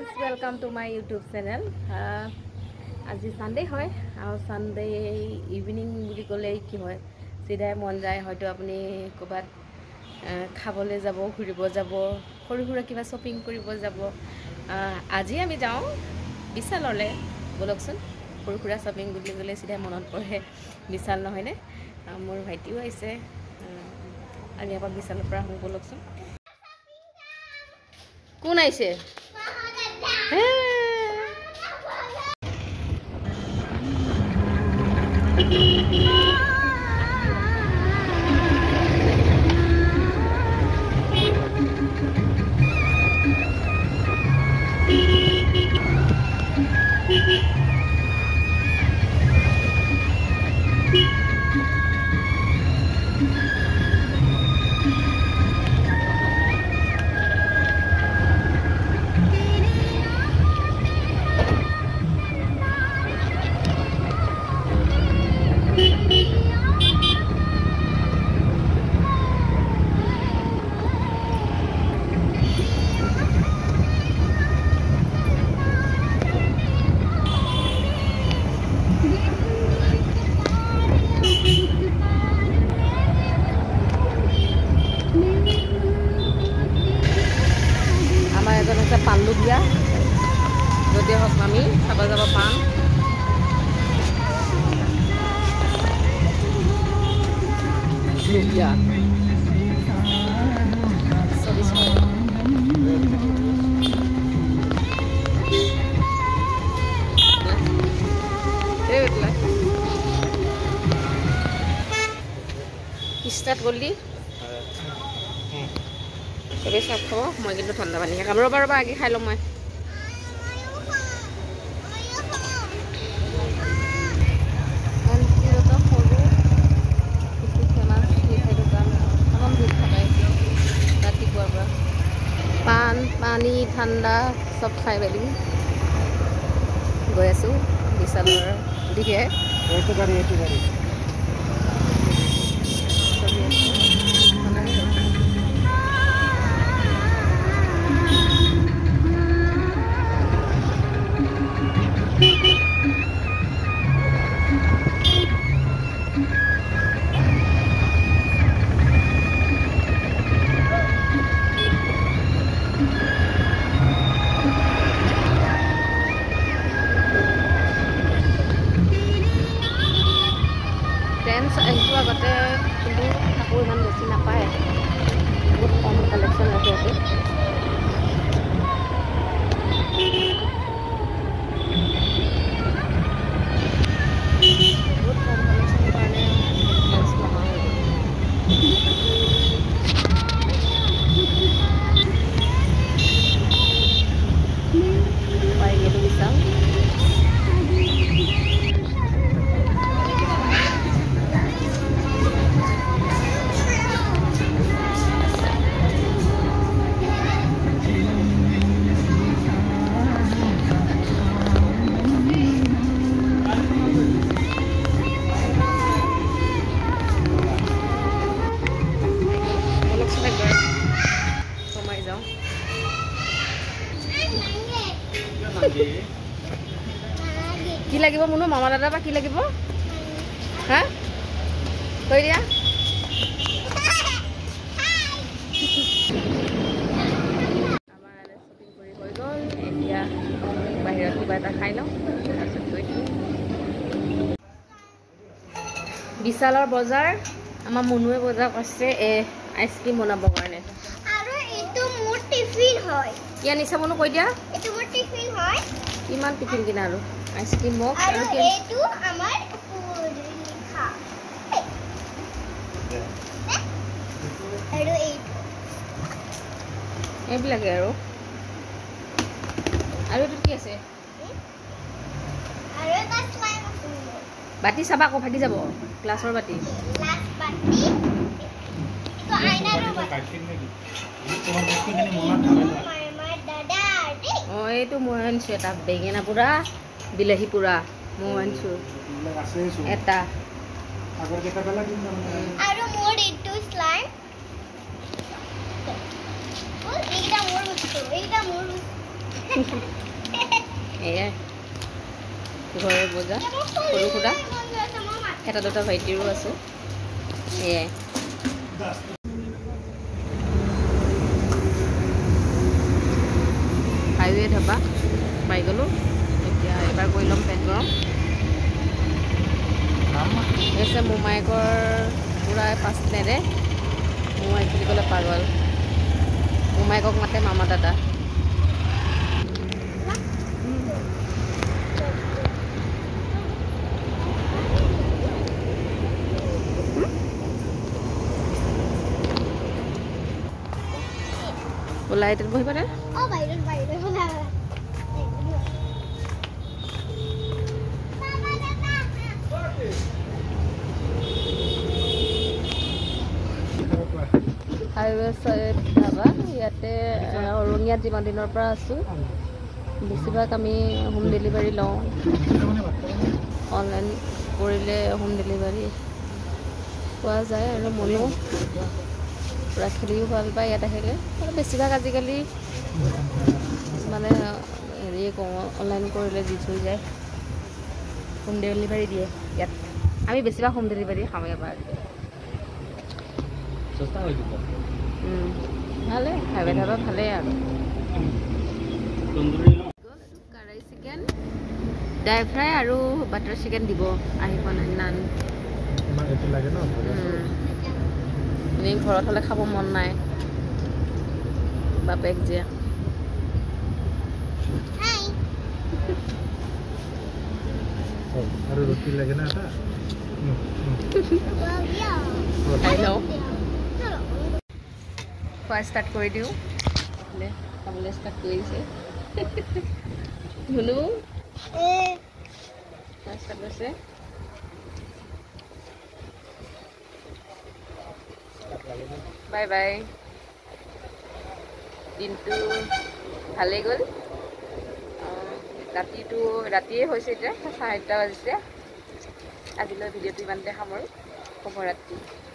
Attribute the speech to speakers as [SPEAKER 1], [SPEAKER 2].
[SPEAKER 1] welcome to my YouTube channel. আজি Sunday হয় আৰু Sunday evening বুলি ক'লে কি হয় সিধাই মন যায় হয়তো আপুনি ক'বাত খাবলৈ যাব ঘুৰিব যাব সৰু সৰু কিবা শপিং কৰিব যাব আজি আমি যাওঁ বিশাললে বলকচোন সৰু সৰু শপিং বুলি ক'লে সিধাই মনত পৰে বিশাল নহয় নে মোৰ ভাইটিও আহিছে আমি আপা বিশালৰ পৰা আহোঁ বলকচোন কোন আহিছে পানলু দিয়া যদি হোক আমি খাব যাব পান লুবিয়া স্টার্ট করলি সবে সব খাব মই কিন্তু ঠান্ডা পানী খাম ৰবা আগে খাই লম মই পান পানী ঠাণ্ডা সব খাই মেলি গৈ আছোঁ বিশালৰ দিকে এইটো গাড়ী আহিছোঁ আগতে কিন্তু কাপোৰ ইমান বেছি নাপায় বহুত কম কালেকশ্যন আছে ইয়াতে বহুত কম কালেকশ্যন কাৰণে পাই গ'লোঁ বিশাল কি লাগিব মুনু মামা দাদা বা কি লাগিব হা কৈ দিয়া আমাৰ শ্বপিং কৰি হৈ গ'ল এতিয়া বাহিৰত কিবা এটা খাই লওঁ তাৰপিছত গৈ বিশালৰ বজাৰ আমাৰ মুনুৱে বজাৰ কৰিছে আইচক্ৰীম বনাবৰ কাৰণে
[SPEAKER 2] আৰু এইটো মোৰ টিফিন হয়
[SPEAKER 1] কি আনিছা মুনু কৈ দিয়া
[SPEAKER 2] এইটো মোৰ টিফিন হয়
[SPEAKER 1] কিমান টিফিন কিনা আৰু আইসক্রিম মগ
[SPEAKER 2] আৰু এইটো আমাৰ পুৰিখা আৰু
[SPEAKER 1] এইবিলাকে আৰু এইটো কি আছে
[SPEAKER 2] আৰু এটা স্লাইম আছে
[SPEAKER 1] বাটি চাবা আকৌ ফাটি যাব গ্লাছৰ বাটি
[SPEAKER 2] গ্লাছ বাটি তো আইনাৰ বাটি
[SPEAKER 3] তোমার বস্তুখিনি মনত থাকে
[SPEAKER 2] মামাৰ দাদা
[SPEAKER 1] এইটো মই আনিছোঁ এটা বেঙেনা পুৰা বিলাহী পুৰা মই আনিছোঁ এটা
[SPEAKER 2] আৰু মোৰ এইটো স্লাইম এইটা মোৰ বস্তু
[SPEAKER 1] এয়াই ঘৰৰ বজা সৰু সুৰা এটা দুটা ভাইটিৰো আছে এয়াই হাইৱে ধাবা পাই গ'লোঁ এতিয়া এবাৰ গৈ ল'ম পেট গৰম হৈছে মোমায়েকৰ পূৰা পাছদিনাৰে মোমায়েক বুলি ক'লে পাগল মোমায়েকক মাতে মামা দাদা ওলাই এতিয়া বহিব দে
[SPEAKER 2] Oh, বাহিৰত বনা
[SPEAKER 1] হাইৱে ধাবা ইয়াতে ৰঙিয়াত যিমান দিনৰ পৰা আছোঁ বেছিভাগ আমি হোম ডেলিভাৰী লওঁ অনলাইন কৰিলে হোম ডেলিভাৰী পোৱা যায় আৰু মনো পূৰা খেলিও ভাল পায় ইয়াত আহিলে আৰু বেছিভাগ আজিকালি মানে হেৰিয়ে কওঁ অনলাইন কৰিলে দি থৈ যায় হোম ডেলিভাৰী দিয়ে ইয়াত আমি বেছিভাগ হোম ডেলিভাৰী খাওঁ এবাৰ ভালে হাইৱে ধাবা ভালেই আৰু কাৰাই চিকেন ড্ৰাই ফ্ৰাই আৰু বাটাৰ চিকেন দিব আহি পোৱা নাই নান এনেই ঘৰত হ'লে খাব মন নাই বাপেক জীয়া
[SPEAKER 2] Hi.
[SPEAKER 3] আৰু ৰুটি লাগে না এটা
[SPEAKER 2] Well, yeah.
[SPEAKER 1] খাই লওঁ
[SPEAKER 2] No.
[SPEAKER 1] খোৱা ষ্টাৰ্ট কৰি দিওঁ খাবলৈ ষ্টাৰ্ট কৰিছে ধুনু খোৱা ষ্টাৰ্ট কৰিছে বাই বাই দিনটো ভালেই গ'ল ৰাতিয়ে হৈছে এতিয়া 8:30 বাজিছে আজিলৈ ভিডিঅ'টো ইমানতে সামৰোঁ শুভৰাত্ৰি